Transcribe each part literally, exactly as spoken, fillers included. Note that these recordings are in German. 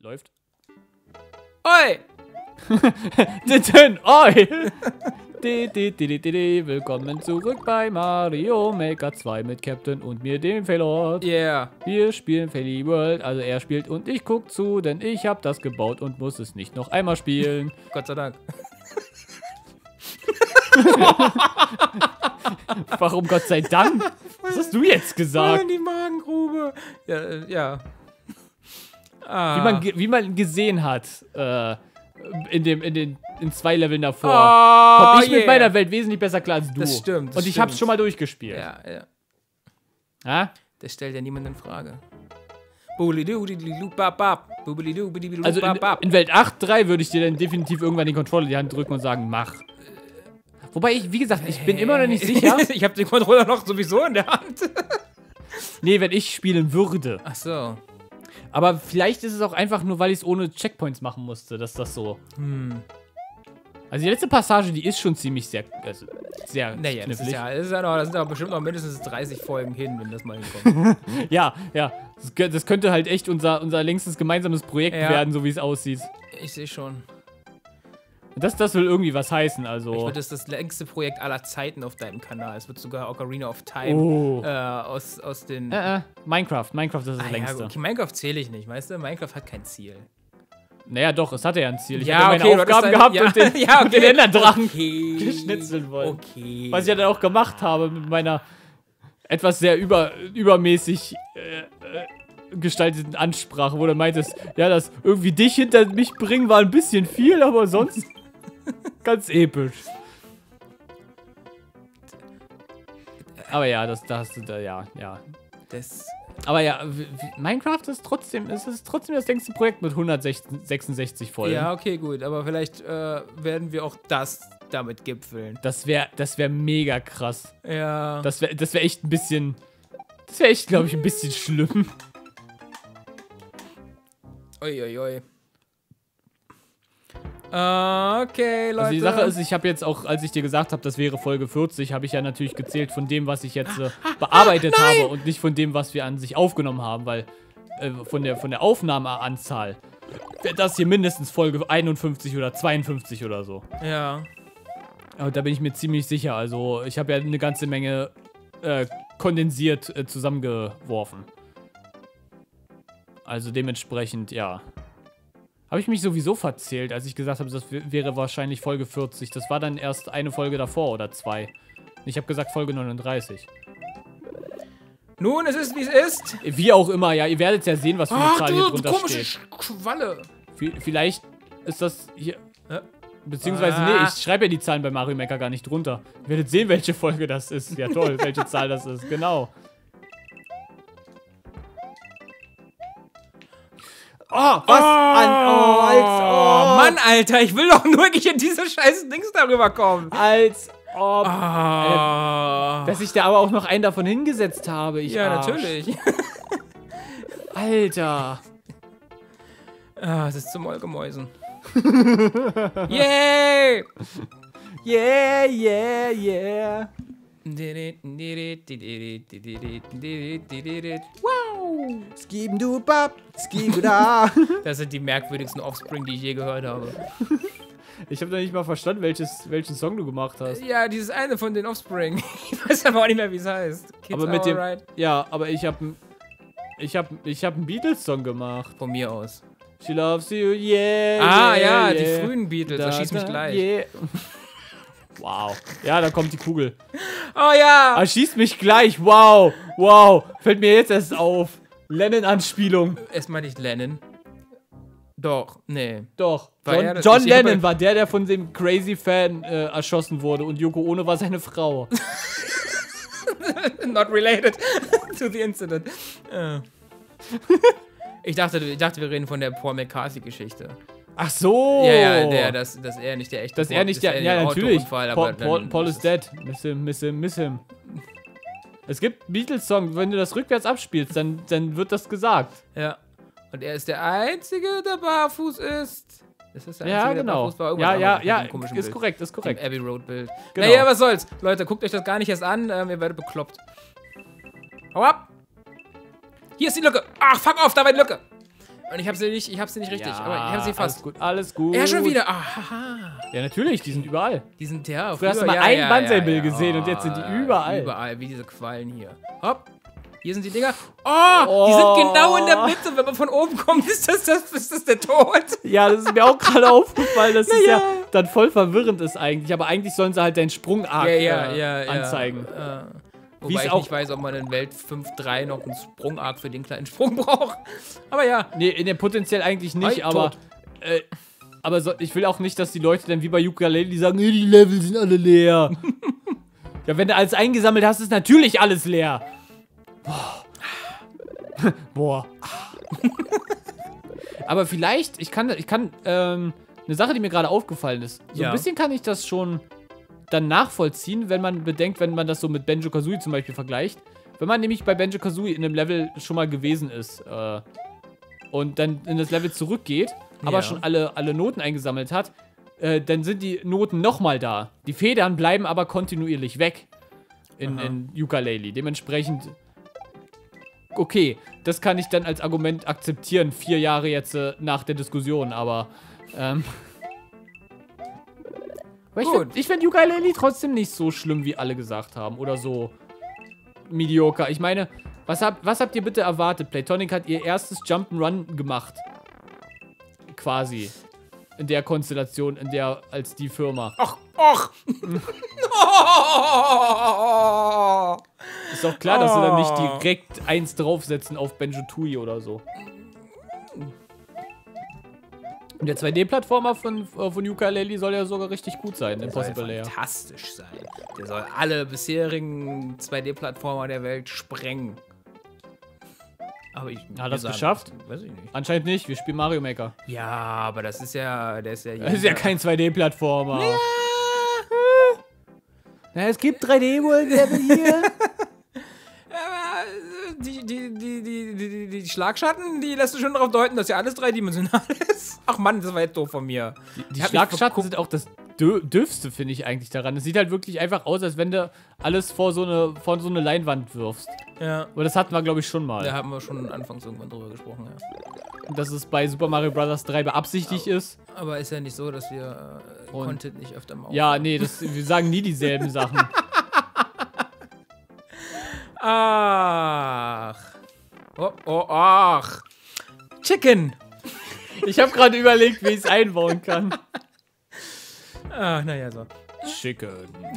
Läuft. Oi! Oi! di, di, di, di, di, di. Willkommen zurück bei Mario Maker zwei mit Captain und mir, dem Failord. Yeah. Wir spielen Faily World, also er spielt und ich guck zu, denn ich habe das gebaut und muss es nicht noch einmal spielen. Gott sei Dank. Warum Gott sei Dank? Was hast du jetzt gesagt? In die Magengrube. Ja, äh, ja. Ah. Wie, man, ge- wie man gesehen hat, äh, in, dem, in den in zwei Leveln davor, Oh, komme ich yeah. mit meiner Welt wesentlich besser klar als du. Das stimmt, das und ich stimmt. hab's schon mal durchgespielt. Ja, ja. Ja? Das stellt ja niemand in Frage. Also Also in, in Welt acht Punkt drei würde ich dir dann definitiv irgendwann den Controller in die Hand drücken und sagen, mach. Wobei ich, wie gesagt, ich bin immer noch nicht sicher. Ich habe den Controller noch sowieso in der Hand. Nee, wenn ich spielen würde. Ach so. Aber vielleicht ist es auch einfach nur, weil ich es ohne Checkpoints machen musste, dass das so. Hm. Also die letzte Passage, die ist schon ziemlich sehr, also sehr Naja, das ist knifflig. ja, das ist ja noch, das sind aber bestimmt noch mindestens dreißig Folgen hin, wenn das mal hinkommt. Ja, ja. Das, kö- das könnte halt echt unser, unser längstes gemeinsames Projekt Ja. werden, so wie es aussieht. Ich sehe schon. Das, das will irgendwie was heißen, Ich also. würde das das längste Projekt aller Zeiten auf deinem Kanal. Es wird sogar Ocarina of Time Oh. äh, aus, aus den... Äh, äh, Minecraft. Minecraft ist das Ah, ja, längste. okay, Minecraft zähle ich nicht, weißt du? Minecraft hat kein Ziel. Naja, doch, es hatte ja ein Ziel. Ich Ja, hatte meine okay, du Aufgaben hattest deine- gehabt ja, und den, ja, und den okay. Enderdrachen Okay. geschnitzeln wollen. Okay. Was ich ja dann auch gemacht habe mit meiner etwas sehr über, übermäßig äh, äh, gestalteten Ansprache, wo du meintest, ja, das irgendwie dich hinter mich bringen war ein bisschen viel, aber sonst ganz episch. Aber ja, das, das, da, ja, ja. Das... Aber ja, w- w- Minecraft ist trotzdem, es ist trotzdem das längste Projekt mit hundertsechsundsechzig Folgen. Ja, okay, gut. Aber vielleicht äh, werden wir auch das damit gipfeln. Das wäre, das wäre mega krass. Ja. Das wäre, das wäre echt ein bisschen, das wäre echt, glaube ich, ein bisschen schlimm. Uiuiui. Ui, ui. Okay, Leute. Also die Sache ist, ich habe jetzt auch, als ich dir gesagt habe, das wäre Folge vierzig, habe ich ja natürlich gezählt von dem, was ich jetzt äh, bearbeitet habe und nicht von dem, was wir an sich aufgenommen haben, weil äh, von der von der Aufnahmeanzahl wäre das hier mindestens Folge einundfünfzig oder zweiundfünfzig oder so. Ja. Aber da bin ich mir ziemlich sicher. Also ich habe ja eine ganze Menge äh, kondensiert äh, zusammengeworfen. Also dementsprechend, ja. Habe ich mich sowieso verzählt, als ich gesagt habe, das w- wäre wahrscheinlich Folge vierzig. Das war dann erst eine Folge davor oder zwei. Ich habe gesagt Folge neununddreißig. Nun, es ist, wie es ist. Wie auch immer, ja, ihr werdet ja sehen, was für eine Ach, Zahl hier du drunter komische steht. Sch- Qualle. V vielleicht ist das hier... Hä? Beziehungsweise, Ah. nee, ich schreibe ja die Zahlen bei Mario Maker gar nicht drunter. Ihr werdet sehen, welche Folge das ist. Ja toll, welche Zahl das ist, genau. Oh, was? Oh, An, oh, als, oh, Mann, Alter, ich will doch nur wirklich in diese scheiß Dings darüber kommen. Als ob... Ah. Dass ich da aber auch noch einen davon hingesetzt habe. Ich Ja, Arsch. natürlich. Alter. Ah, es ist zum Wollgemäusen. Yay! Yeah, yeah, yeah. Wow! Skiben du bab, skiben da. Das sind die merkwürdigsten Offspring, die ich je gehört habe. Ich habe noch nicht mal verstanden, welches, welchen Song du gemacht hast. Ja, dieses eine von den Offspring. Ich weiß aber auch nicht mehr, wie es heißt. Kids Aber mit are dem... alright. Ja, aber ich habe ich hab, ich hab einen Beatles-Song gemacht. Von mir aus. She loves you, yeah, Ah, yeah, ja, yeah. die frühen Beatles. Da, Da schieß mich da, gleich. Yeah. Wow. Ja, da kommt die Kugel. Oh ja! Ah, schießt mich gleich. Wow. Wow. Fällt mir jetzt erst auf. Lennon-Anspielung. Erstmal nicht Lennon. Doch, nee. Doch. War John, er das John nicht? Ich hab Lennon ja- war der, der von dem Crazy-Fan äh, erschossen wurde. Und Yoko Ono war seine Frau. Not related to the incident. Äh. Ich dachte, ich dachte, wir reden von der Paul McCarthy-Geschichte. Ach so. Ja, ja, der, dass, dass er nicht der echte Dass Paul- er nicht der... er Ja, ein natürlich. Autounfall, aber Paul, Paul, dann Paul ist is dead. Miss him, miss him, miss him. Es gibt Beatles-Song, wenn du das rückwärts abspielst, dann, dann wird das gesagt. Ja. Und er ist der Einzige, der barfuß ist. Ist das der Ja, Einzige, der genau. barfuß war? Irgendwas Ja, ja, anderes mit ja, dem komischen ist Bild. korrekt, ist Dem korrekt. Abbey Road Bild. Genau. Naja, was soll's. Leute, guckt euch das gar nicht erst an. Ähm, ihr werdet bekloppt. Hau ab! Hier ist die Lücke. Ach, fuck off, da war die Lücke. Und ich hab sie nicht, ich hab sie nicht richtig, Ja, aber ich hab sie fast. Alles gut, alles gut. Ja, schon wieder. Aha. Ja, natürlich, die sind überall. Die sind ja. Früher hast du früher- mal ja, ein ja, Banzai-Bill ja, ja. gesehen und jetzt sind die überall. Überall, wie diese Quallen hier. Hopp. Hier sind die Dinger. Oh, oh, die sind genau in der Mitte. Wenn man von oben kommt, ist das, das, ist das der Tod. Ja, das ist mir auch gerade aufgefallen, dass es ja. ja dann voll verwirrend ist eigentlich. Aber eigentlich sollen sie halt deinen Sprungarc Ja, ja, äh, ja, ja. anzeigen. Ja. Wie Wobei es ich auch- nicht weiß, ob man in Welt fünf Punkt drei noch einen Sprungarc für den kleinen Sprung braucht. Aber ja. Nee, in der potenziell eigentlich nicht, Ei, aber. tot. Äh, aber so, ich will auch nicht, dass die Leute dann wie bei Yooka-Laylee sagen, nee, die Level sind alle leer. Ja, wenn du alles eingesammelt hast, ist natürlich alles leer. Boah. Boah. Aber vielleicht, ich kann, ich kann, ähm, eine Sache, die mir gerade aufgefallen ist. So Ja. ein bisschen kann ich das schon dann nachvollziehen, wenn man bedenkt, wenn man das so mit Banjo-Kazooie zum Beispiel vergleicht. Wenn man nämlich bei Banjo-Kazooie in einem Level schon mal gewesen ist, äh, und dann in das Level zurückgeht, aber Ja. schon alle, alle Noten eingesammelt hat, äh, dann sind die Noten nochmal da. Die Federn bleiben aber kontinuierlich weg in, Aha. in Yooka-Laylee. Dementsprechend, okay, das kann ich dann als Argument akzeptieren, vier Jahre jetzt äh, nach der Diskussion, aber, ähm, aber ich Gut. finde ich find Yooka-Laylee trotzdem nicht so schlimm, wie alle gesagt haben, oder so mediocre. Ich meine, was, hab, was habt ihr bitte erwartet? Playtonic hat ihr erstes Jump'n'Run gemacht. Quasi. In der Konstellation, in der, als die Firma. Ach, ach. Ist doch klar, dass sie dann nicht Oh. direkt eins draufsetzen auf Banjo-Tooie oder so. Und der zwei D-Plattformer von, äh, von Yooka-Laylee soll ja sogar richtig gut sein, Der soll Impossible Layer. fantastisch sein. Der soll alle bisherigen zwei D-Plattformer der Welt sprengen. Aber ich. Hat das wir geschafft? sagen- Weiß ich nicht. Anscheinend nicht, wir spielen Mario Maker. Ja, aber das ist ja. Der ist ja. Das ist ja kein zwei D-Plattformer. Ja. Na, es gibt drei D-Level hier. Aber die, die, die, die, die, die Schlagschatten, die lässt du schon darauf deuten, dass ja alles dreidimensional ist. Ach Mann, das war jetzt doof von mir. Die Ich hab mich Schlagschatten verguckt. sind auch das Dö Dürfste, finde ich eigentlich daran. Es sieht halt wirklich einfach aus, als wenn du alles vor so eine, vor so eine Leinwand wirfst. Ja. Aber das hatten wir, glaube ich, schon mal. Da haben wir schon anfangs irgendwann drüber gesprochen, ja. Dass es bei Super Mario Bros. drei beabsichtigt ist. Aber ist ja nicht so, dass wir äh, Und- Content nicht öfter mal Ja, nee, das, wir sagen nie dieselben Sachen. Ach. Oh, oh, ach. Chicken. Ich habe gerade überlegt, wie ich es einbauen kann. Ach, naja, so. Chicken.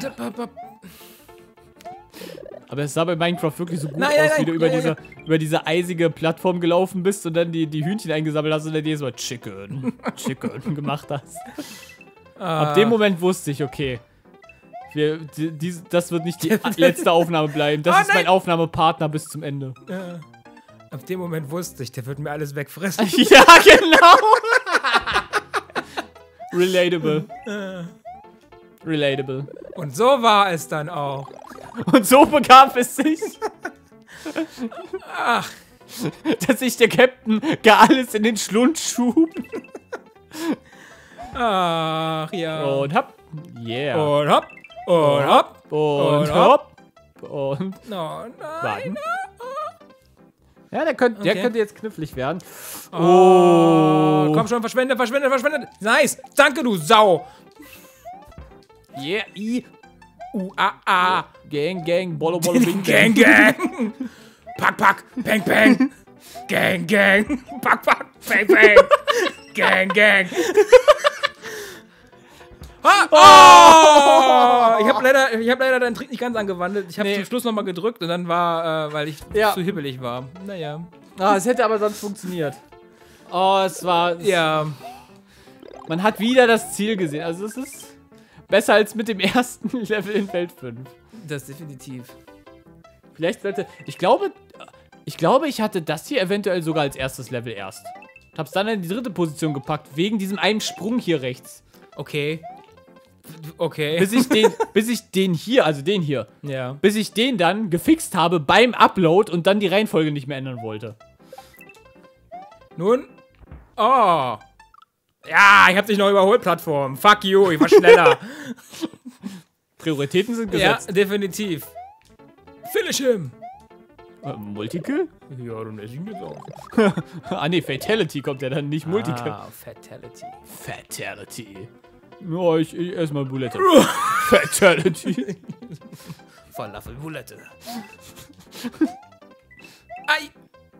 Aber es sah bei Minecraft wirklich so gut Nein, aus, nein, wie nein, du über, ja, diese, ja. über diese eisige Plattform gelaufen bist und dann die, die Hühnchen eingesammelt hast und dann jedes Mal Chicken, Chicken gemacht hast. Ab dem Moment wusste ich, okay, wir, die, die, das wird nicht die letzte Aufnahme bleiben. Das Oh, ist mein nein. Aufnahmepartner bis zum Ende. Ja. Ab dem Moment wusste ich, der wird mir alles wegfressen. Ja, genau. Relatable. Relatable. Und so war es dann auch. Und so begab es sich, Ach, dass sich der Captain gar alles in den Schlund schub. ach ja. Und hopp. Yeah. Und hopp. Und hopp. Und Und hopp. Und No, nein. warten. Ja, der könnte, der Okay. könnte jetzt knifflig werden. Oh. Komm schon, verschwende, verschwende, verschwende. Nice. Danke, du Sau. Yeah. I. U, a, a. Gang, gang, bolo, bolo, bing, Gang, gang. Pack, pack. Bang, bang. Gang, gang. Pack, pack. Bang, bang. Gang, gang. Ah, oh! Ich habe leider, ich hab leider deinen Trick nicht ganz angewandelt. Ich habe Nee. zum Schluss nochmal gedrückt und dann war, äh, weil ich Ja. zu hibbelig war. Naja. Ah, es hätte aber sonst funktioniert. Oh, es war. Ja. Man hat wieder das Ziel gesehen. Also, es ist besser als mit dem ersten Level in Welt fünf. Das definitiv. Vielleicht sollte. Ich glaube. Ich glaube, ich hatte das hier eventuell sogar als erstes Level erst. Hab's dann in die dritte Position gepackt, wegen diesem einen Sprung hier rechts. Okay. Okay. Bis ich den, bis ich den hier, also den hier, Ja. bis ich den dann gefixt habe beim Upload und dann die Reihenfolge nicht mehr ändern wollte. Nun. Oh. Ja, ich hab dich noch überholt, Plattform. Fuck you, ich war schneller. Prioritäten sind Ja, gesetzt. definitiv. Finish him. Äh, Multikill? Ja, dann esse ich ihn jetzt auch. Ah ne, Fatality kommt ja dann, nicht Multikill. Ah, Fatality. Fatality. Ja, ich, ich esse mal Bulette. Fatality. Falafel-Bulette. Ei!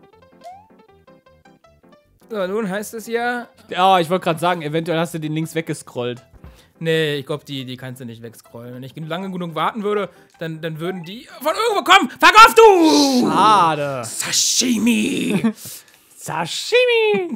So, nun heißt es ja... Ja, ich wollte gerade sagen, eventuell hast du den links weggescrollt. Nee, ich glaube, die, die kannst du nicht wegscrollen. Wenn ich lange genug warten würde, dann, dann würden die von irgendwo kommen. Verkauf du! Schade. Sashimi! Sashimi!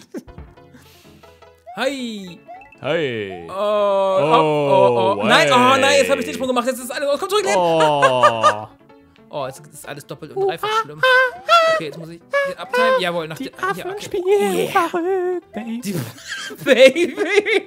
Hi! Hey. Oh, oh, oh, oh. Nein, oh nein, jetzt habe ich den Sprung gemacht. Jetzt ist alles... Oh, komm zurück, Len! Oh. Oh, jetzt ist alles doppelt und dreifach schlimm. Okay, jetzt muss ich den abtimen. Jawohl, nach Die der... Affen Ja, okay. spielen Yeah. verrückt, Baby. Die Baby!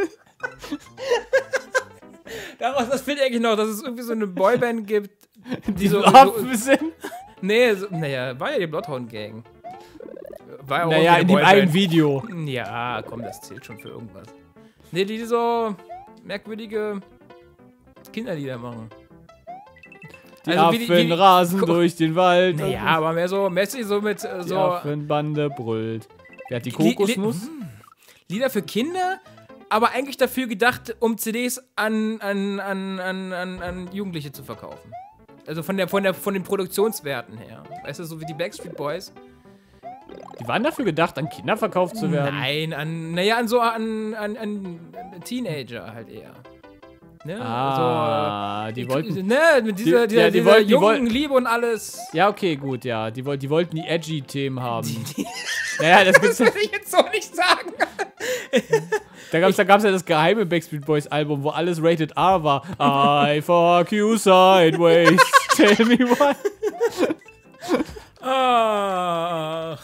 Daraus, das fehlt eigentlich noch, dass es irgendwie so eine Boyband gibt, die, Die so... so Affen sind. Nee, so, naja, war ja die Bloodhound-Gang. War ja auch Naja, irgendwie in dem eine einen Boyband. Video. Ja, komm, das zählt schon für irgendwas. Nee, die, die so merkwürdige Kinderlieder machen. Die Also wie Affen die- wie die- rasen Guck- durch den Wald. Naja, aber mehr so, mäßig so mit äh, Die so Affenbande brüllt. Wer hat die Li- li- Kokosnuss? Lieder für Kinder, aber eigentlich dafür gedacht, um C Ds an, an, an, an, an, an Jugendliche zu verkaufen. Also von, der, von, der, von den Produktionswerten her. Weißt du, so wie die Backstreet Boys. Die waren dafür gedacht, an Kinder verkauft zu werden. Nein, an, naja, an so an, an, an Teenager halt eher. Ne? Ah, so, die äh, wollten... Ne, mit dieser, die- dieser, ja, die dieser wollten- die jungen wollten- Liebe und alles. Ja, okay, gut, ja. Die, woll- die wollten die edgy Themen haben. Naja, das gibt's ja, Das will ich jetzt so nicht sagen. da gab's da gab's ja das geheime Backstreet Boys Album, wo alles Rated R war. I fuck you sideways. Tell me why. Ach.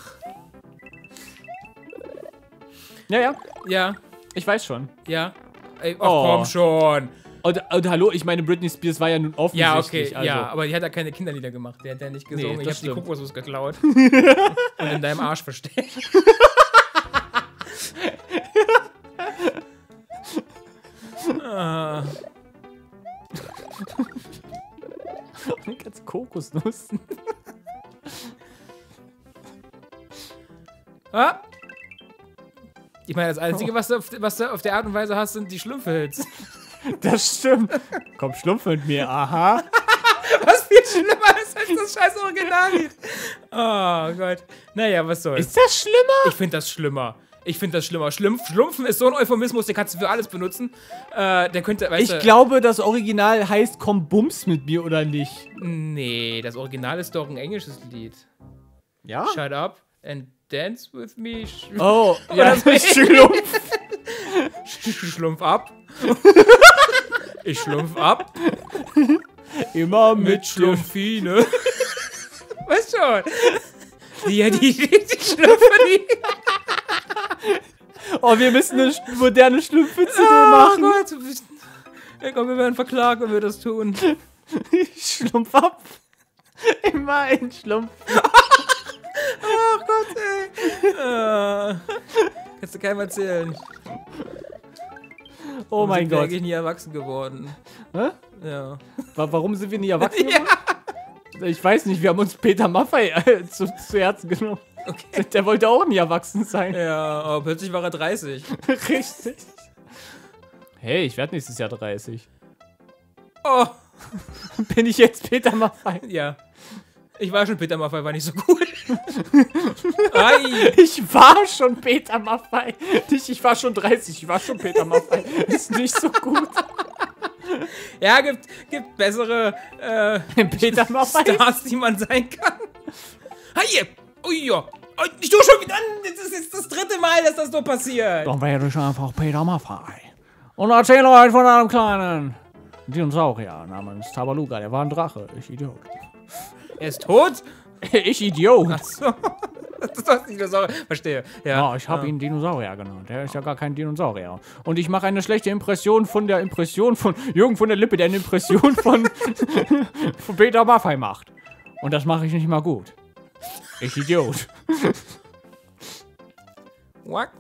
Ja, ja, Ja, ich weiß schon. ja. Ey, ach Oh. komm schon. Und, und hallo, ich meine, Britney Spears war ja nun Ja, okay, offensichtlich. also. ja, aber die hat ja keine Kinderlieder gemacht. Der hat ja nicht gesungen. Nee, ich das hab die stimmt. Kokosnuss geklaut. Und in deinem Arsch versteckt. ah. Ganz Kokosnuss. Ah. Ich meine, das Einzige, was du, auf, was du auf der Art und Weise hast, sind die Schlümpfe-Hits. Das stimmt. Komm, schlumpf mit mir, aha. Was viel schlimmer ist als das scheiß Originallied. Oh Gott. Naja, was soll's. Ist das schlimmer? Ich finde das schlimmer. Ich finde das schlimmer. Schlumpf, Schlumpfen ist so ein Euphemismus, den kannst du für alles benutzen. Äh, der könnte, weißt Ich du, glaube, das Original heißt Komm bums mit mir, oder nicht? Nee, das Original ist doch ein englisches Lied. Ja? Shut up and dance with me. Sch Oh, ja, Oder das so. ist Schlumpf. Schlumpf ab. Ich schlumpf ab Immer mit, mit Schlumpf. Schlumpfine. Weißt schon. Die, die, die, die Schlümpfe, die. Oh, wir müssen eine sch- moderne Schlumpf-C D Oh machen. Gott. Ja, komm, wir werden verklagt, wenn wir das tun. Schlumpf ab. Immer ein Schlumpf. Ach Gott, ey. Äh, kannst du keinem erzählen. Oh mein sind wir Gott. eigentlich nie erwachsen geworden. Hä? Ja. Wa- Warum sind wir nie erwachsen geworden? Ich weiß nicht, wir haben uns Peter Maffay äh, zu, zu Herzen genommen. Okay. Der wollte auch nie erwachsen sein. Ja, aber plötzlich war er dreißig. Richtig. Hey, ich werde nächstes Jahr dreißig. Oh, Bin ich jetzt Peter Maffay? ja. Ich war schon Peter Maffay, war nicht so gut. Ei. Ich war schon Peter Maffay. Nicht, ich war schon dreißig, ich war schon Peter Maffay. Ist nicht so gut. Ja, gibt, gibt bessere äh, Peter Maffay. Stars, die man sein kann. Hi, ui, ja. Oh, ich tue schon wieder an. Das ist jetzt das dritte Mal, dass das so passiert. Dann werde ich einfach Peter Maffay. Und erzähle euch von einem kleinen Dinosaurier namens Tabaluga. Der war ein Drache. Ich Idiot. Er ist tot? Ich Idiot. Achso. Das ist doch Dinosaurier. Verstehe. Ja, Ja, ich habe ihn Dinosaurier genannt. Der ist ja gar kein Dinosaurier. Und ich mache eine schlechte Impression von der Impression von Jürgen von der Lippe, der eine Impression von, von Peter Maffay macht. Und das mache ich nicht mal gut. Ich Idiot. What?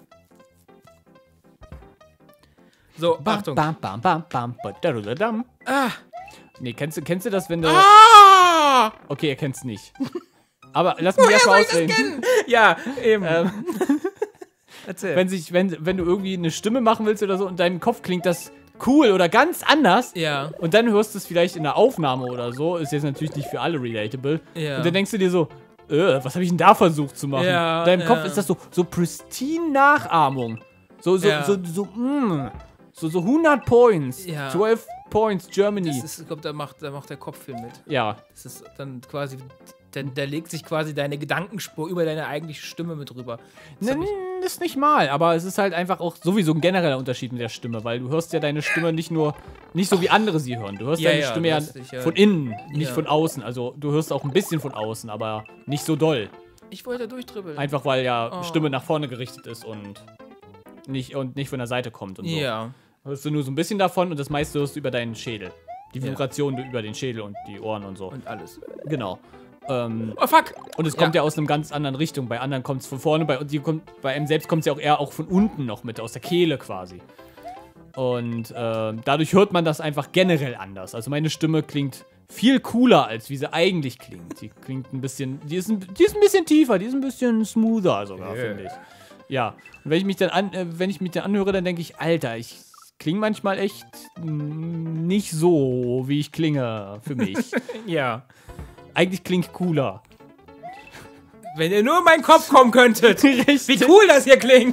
So, Achtung. Bam, bam, bam, bam, badadadam. Ah. Nee, kennst du, kennst du das, wenn du... Ah! Okay, er kennt's nicht. Aber lass mich erst mal ausreden. Ja, eben. Ähm, Erzähl. wenn, sich, wenn, wenn du irgendwie eine Stimme machen willst oder so und deinem Kopf klingt das cool oder ganz anders Ja. und dann hörst du es vielleicht in der Aufnahme oder so, ist jetzt natürlich nicht für alle relatable. Ja. Und dann denkst du dir so, äh, was habe ich denn da versucht zu machen? Ja, in deinem ja. Kopf ist das so, so pristine Nachahmung. So, so, Ja. so, so, mm, so, so hundert Points. Ja. zwölf Points, Germany. Das ist, ich glaube, da macht, da macht der Kopf viel mit. Ja. Das ist dann quasi, da, da legt sich quasi deine Gedankenspur über deine eigentliche Stimme mit drüber. Das Ne, hab ich- das ist nicht mal, aber es ist halt einfach auch sowieso ein genereller Unterschied mit der Stimme, weil du hörst ja deine Stimme nicht nur, nicht so wie andere sie hören. Du hörst Ja, deine ja, Stimme du ja hörst dich, ja- von innen, nicht Ja. von außen. Also du hörst auch ein bisschen von außen, aber nicht so doll. Ich wollte durchdribbeln. Einfach weil ja Oh. Stimme nach vorne gerichtet ist und nicht, und nicht von der Seite kommt und so. Ja. Hörst du nur so ein bisschen davon und das meiste hörst du über deinen Schädel. Die Ja. Vibration über den Schädel und die Ohren und so. Und alles. Genau. Ähm, Oh, fuck! Und es kommt ja, aus einer ganz anderen Richtung. Bei anderen kommt es von vorne, bei, die kommt, bei einem selbst kommt es ja auch eher auch von unten noch mit, aus der Kehle quasi. Und äh, dadurch hört man das einfach generell anders. Also meine Stimme klingt viel cooler, als wie sie eigentlich klingt. Die klingt ein bisschen, die ist ein, die ist ein bisschen tiefer, die ist ein bisschen smoother sogar, Yeah. finde ich. Ja. Und wenn ich mich dann an, äh, wenn ich mich dann anhöre, dann denke ich, Alter, ich klinge manchmal echt mm, nicht so, wie ich klinge für mich. Ja. Eigentlich klingt cooler. Wenn ihr nur in meinen Kopf kommen könntet. Richtig. Wie cool das hier klingt.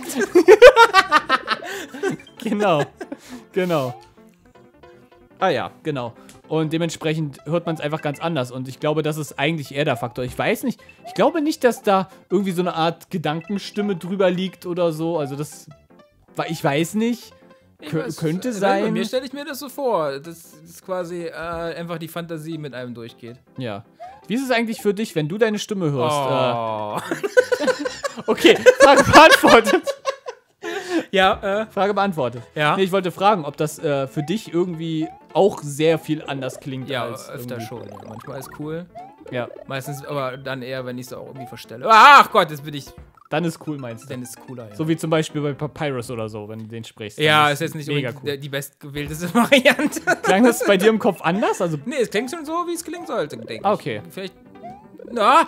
Genau, genau. Ah ja, genau. Und dementsprechend hört man es einfach ganz anders. Und ich glaube, das ist eigentlich eher der Faktor. Ich weiß nicht, ich glaube nicht, dass da irgendwie so eine Art Gedankenstimme drüber liegt oder so. Also das, ich weiß nicht. Ich Kö- weiß, könnte also sein. Bei mir stelle ich mir das so vor, dass, dass quasi äh, einfach die Fantasie mit einem durchgeht. Ja. Wie ist es eigentlich für dich, wenn du deine Stimme hörst? Oh. Äh, okay, Frage beantwortet. Ja, äh. Frage beantwortet. Ja. Nee, ich wollte fragen, ob das äh, für dich irgendwie auch sehr viel anders klingt Ja, als öfter irgendwie- schon. Ja. Manchmal ist cool. Ja, Meistens aber dann eher, wenn ich es auch irgendwie verstelle. Ach Gott, jetzt bin ich. dann ist cool, meinst du? Dann ist es cooler, ja. So wie zum Beispiel bei Papyrus oder so, wenn du den sprichst. ja, Dann ist jetzt nicht mega unbedingt cool. die bestgewählteste Variante. Klang das bei dir im Kopf anders? Also, Nee, es klingt schon so, wie es klingen sollte, denke ich. Ah, okay. Vielleicht. Na!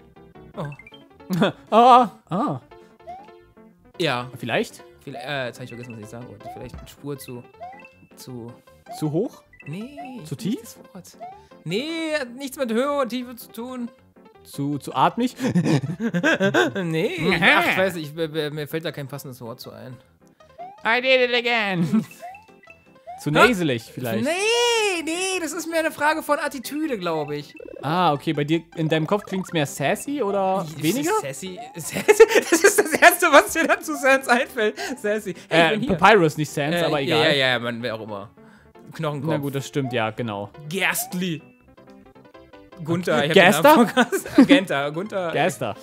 ah, ah, Ja. vielleicht? Vielleicht, äh, jetzt habe ich vergessen, was ich sagen wollte. Vielleicht eine Spur zu. zu. Zu hoch? Nee. Zu nicht tief? das Wort. Nee, hat nichts mit Höhe und Tiefe zu tun. Zu, zu atmig? Nee. Ach, ich weiß nicht, mir, mir fällt da kein passendes Wort zu ein. I did it again. Zu naselig vielleicht. Nee, nee, das ist mehr eine Frage von Attitüde, glaube ich. Ah, okay, bei dir, in deinem Kopf klingt es mehr sassy oder weniger? Sassy, Sassy, das ist das Erste, was dir dazu Sans einfällt. Sassy. Hey, Äh, ich bin hier. Papyrus, nicht Sans, Äh, aber egal. Ja, ja, ja, man, wer auch immer. Knochenkopf. Na gut, das stimmt, ja, genau. Gerstli. Gunther. ich hab Gerster? den Namen vergessen. Genter, Gunther. Geister.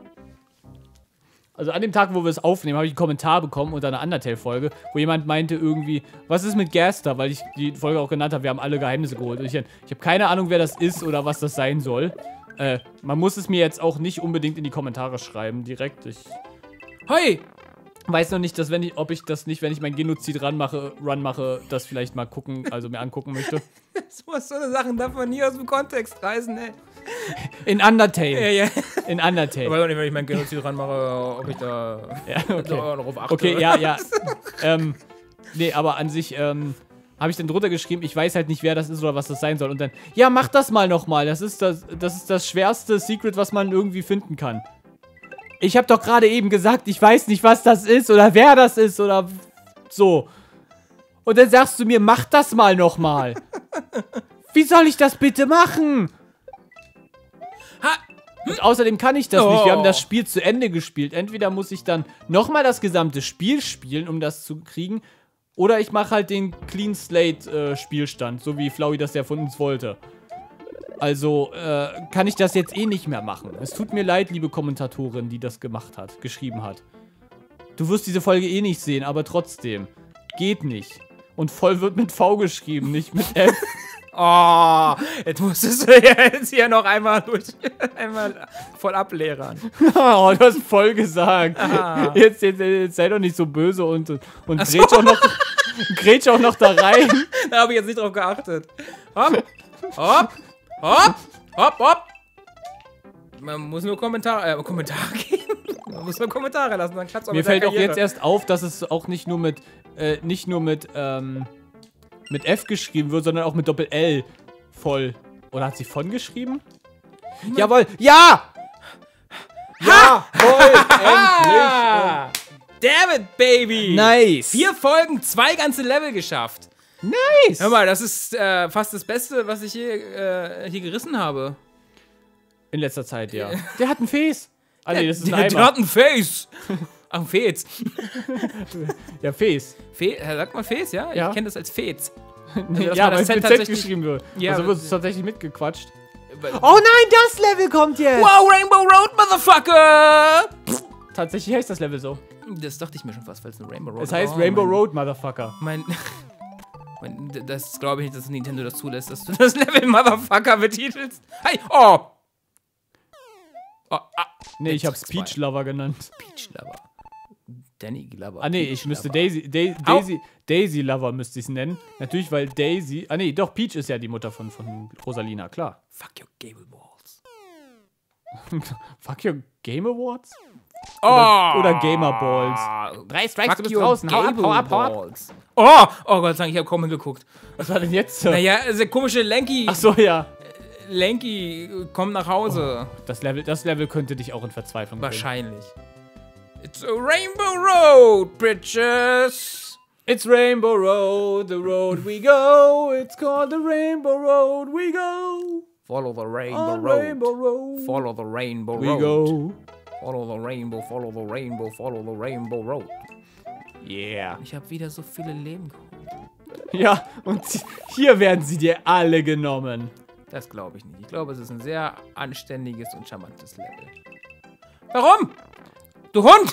Also an dem Tag, wo wir es aufnehmen, habe ich einen Kommentar bekommen unter einer Undertale-Folge, wo jemand meinte irgendwie, was ist mit Gerster? Weil ich die Folge auch genannt habe, wir haben alle Geheimnisse geholt. Und ich, ich habe keine Ahnung, wer das ist oder was das sein soll. Äh, man muss es mir jetzt auch nicht unbedingt in die Kommentare schreiben, direkt. Ich Hoi! weiß noch nicht, dass wenn ich, ob ich das nicht, wenn ich mein Genozid ranmache, Run mache, das vielleicht mal gucken, also mir angucken möchte. So, so eine Sachen darf man nie aus dem Kontext reißen, ey. In Undertale. Ja, ja. In Ich Undertale. weiß auch nicht, wenn ich mein Genozid ranmache, ob ich da Ja, okay. darauf achte. Okay, ja, ja. ähm, nee, aber an sich, ähm, habe ich dann drunter geschrieben, ich weiß halt nicht, wer das ist oder was das sein soll. Und dann, ja, mach das mal nochmal. Das ist das, das ist das schwerste Secret, was man irgendwie finden kann. Ich habe doch gerade eben gesagt, ich weiß nicht, was das ist oder wer das ist oder so. Und dann sagst du mir, mach das mal nochmal. Wie soll ich das bitte machen? Ha! Und außerdem kann ich das nicht. Wir haben Oh. das Spiel zu Ende gespielt. Entweder muss ich dann nochmal das gesamte Spiel spielen, um das zu kriegen. Oder ich mache halt den Clean Slate äh, Spielstand, so wie Flowey das ja von uns wollte. Also äh, kann ich das jetzt eh nicht mehr machen. Es tut mir leid, liebe Kommentatorin, die das gemacht hat, geschrieben hat. Du wirst diese Folge eh nicht sehen, aber trotzdem. Geht nicht. Und voll wird mit V geschrieben, nicht mit F. Oh, jetzt musstest du jetzt hier noch einmal durch, einmal voll ablehrern. Oh, du hast voll gesagt. Ah. Jetzt, jetzt, jetzt sei doch nicht so böse und, und grätsch, auch noch, grätsch auch noch da rein. Da habe ich jetzt nicht drauf geachtet. Hopp, hopp, hopp, hopp, hopp. Man muss nur Kommentare, äh, Kommentare geben. Man muss nur Kommentare lassen, dann klappt's auch Mir mit der fällt auch Karriere. jetzt erst auf, dass es auch nicht nur mit, äh, nicht nur mit, ähm, mit F geschrieben wird, sondern auch mit Doppel-L voll. Oder hat sie von geschrieben? Hm. Jawohl, ja! Ja, voll, Ah! Damn it, baby! Nice! Vier Folgen, zwei ganze Level geschafft. Nice! Hör mal, das ist äh, fast das Beste, was ich hier, äh, hier gerissen habe. In letzter Zeit, ja. Der hat ein Face. Ah, nee, das ist ein der, der Eimer. hat ein Face. Ach, ein Fez. Ja, Face. Fe äh, sagt man Fez, ja? Ja. Ich kenne das als Fez. Nee, dass ja, man weil das es Z mit Z tatsächlich- geschrieben wird. Ja, also wird es das- tatsächlich mitgequatscht. Oh, Oh nein, das Level kommt jetzt! wow, Rainbow Road, Motherfucker! Tatsächlich heißt das Level so. Das dachte ich mir schon fast, weil es eine Rainbow Road Es heißt oh, Rainbow mein, Road, Motherfucker. Mein, mein, das glaube ich nicht, dass Nintendo das zulässt, dass du das Level Motherfucker betitelst. Hey, oh! Oh, ah, Nee, ich jetzt hab's zwei. Peach Lover genannt. Peach Lover. Danny Lover. Ah nee, Peach ich müsste Lover. Daisy, Dai- Au. Daisy, Daisy Lover müsste ich es nennen. Natürlich, weil Daisy, ah nee, doch, Peach ist ja die Mutter von, von Rosalina, klar. Fuck your Gable Balls. Fuck your Game Awards? Oh! Oder, oder Gamer Balls. Drei Strikes, Fuck du bist your draußen. Hau ab, Gable hau ab, hau ab. Balls. Oh! Oh Gott sei Dank, ich hab kaum hingeguckt. Was war denn jetzt? so? Naja, der komische Lanky, Ach so, ja. Lanky äh, kommt nach Hause. Das Level, das Level könnte dich auch in Verzweiflung bringen. Wahrscheinlich. It's a Rainbow Road, bitches. It's Rainbow Road, the road we go. It's called the Rainbow Road we go. Follow the Rainbow On Road. Rainbow Road Follow the Rainbow we Road. go. Follow the Rainbow, follow the Rainbow, follow the Rainbow Road. Yeah. Ich habe wieder so viele Leben geholt. Ja, und hier werden sie dir alle genommen. Das glaube ich nicht. Ich glaube, es ist ein sehr anständiges und charmantes Level. Warum? Du Hund!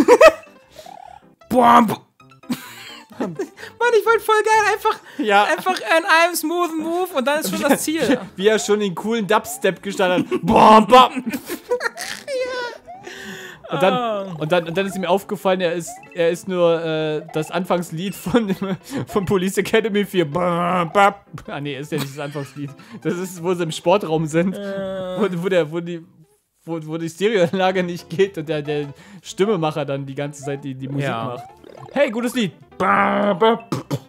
Bomb! Mann, ich wollte voll geil einfach, Ja. einfach in einem smoothen Move und dann ist schon das Ziel. Wie er schon den coolen Dubstep gestartet hat. Bom, bom. Und dann, und, dann, und dann ist ihm aufgefallen, er ist, er ist nur äh, das Anfangslied von, von Police Academy vier. Bam, bam. Ah nee, ist ja nicht das Anfangslied. Das ist, wo sie im Sportraum sind. Äh. Wo, wo, der, wo, die, wo, wo die Stereoanlage nicht geht und der, der Stimmemacher dann die ganze Zeit die, die Musik Ja. macht. Hey, gutes Lied. Bam, bam.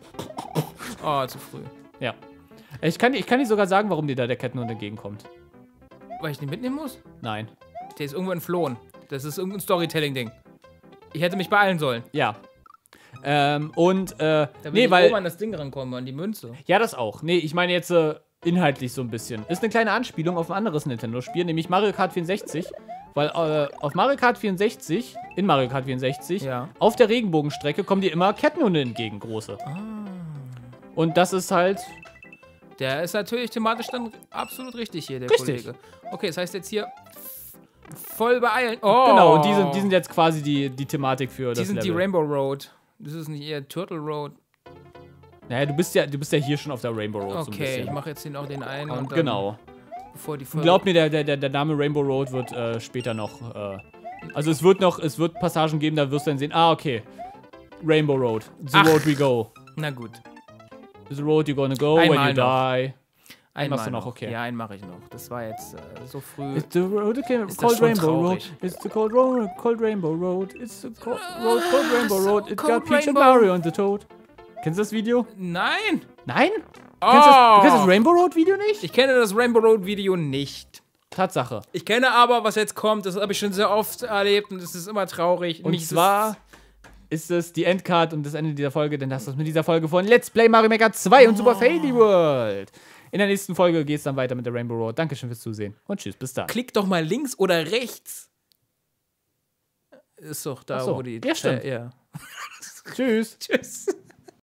Oh, zu früh. Ja. Ich kann, ich kann dir sogar sagen, warum dir da der Kettenhund entgegenkommt. Weil ich den mitnehmen muss? Nein. Der ist irgendwo entflohen. Das ist irgendein Storytelling-Ding. Ich hätte mich beeilen sollen. Ja. Ähm, und, äh, Da will nee, ich weil, oben an das Ding rankommen, an die Münze. ja, das auch. Nee, ich meine jetzt äh, inhaltlich so ein bisschen. Ist eine kleine Anspielung auf ein anderes Nintendo-Spiel, nämlich Mario Kart vierundsechzig. Weil äh, auf Mario Kart vierundsechzig, in Mario Kart vierundsechzig, Ja. auf der Regenbogenstrecke kommen dir immer Kettenhunde entgegen, große. Ah. Und das ist halt, Der ist natürlich thematisch dann absolut richtig hier, der Richtig. Kollege. Okay, das heißt jetzt hier voll beeilen. Oh. genau, und die sind, die sind jetzt quasi die, die Thematik für Die das sind Level. die Rainbow Road. Das ist nicht eher Turtle Road. Naja, du bist ja, du bist ja hier schon auf der Rainbow Road so ein Okay, bisschen. ich mache jetzt hier noch den einen. Und, und dann, genau. Bevor die Und Folge glaub mir, der, der, der Name Rainbow Road wird äh, später noch. Äh, also es wird noch, es wird Passagen geben, da wirst du dann sehen, ah, okay. Rainbow Road. The Ach. road we go. Na gut. The road you're gonna go Einmal when you noch. die. Einen machst du noch, okay. Ja, einen mache ich noch. Das war jetzt äh, so früh. It's the road okay, Ist das called schon Rainbow traurig? Road. It's the cold, ro cold Rainbow Road. It's the cold road called Rainbow so Road. It cold got Peach and Rainbow. Mario and the Toad. Kennst du das Video? Nein! Nein? Oh. Du, kennst das, du kennst das Rainbow Road Video nicht? Ich kenne das Rainbow Road Video nicht. Tatsache. Ich kenne aber, was jetzt kommt, das habe ich schon sehr oft erlebt und es ist immer traurig. Und Mich ist zwar ist es die Endcard und das Ende dieser Folge, denn das ist mit dieser Folge von Let's Play Mario Maker zwei und Super Faily World. In der nächsten Folge geht es dann weiter mit der Rainbow Road. Dankeschön fürs Zusehen und tschüss, bis dann. Klick doch mal links oder rechts. Ist doch da, Ach so. wo die. Ja, stimmt. Äh, ja. Tschüss. Tschüss.